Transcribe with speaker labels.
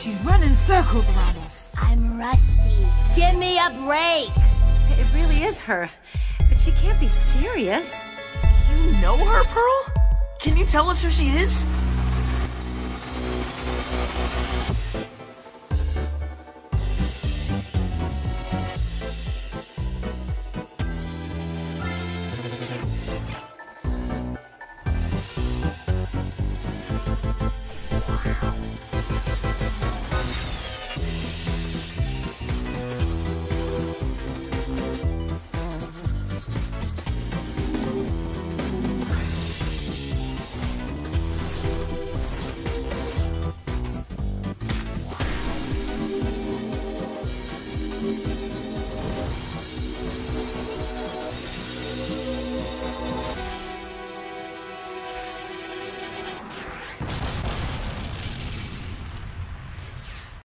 Speaker 1: She's running circles around us.
Speaker 2: I'm rusty. Give me a break!
Speaker 3: It really is her. But she can't be serious.
Speaker 4: You know her, Pearl? Can you tell us who she is?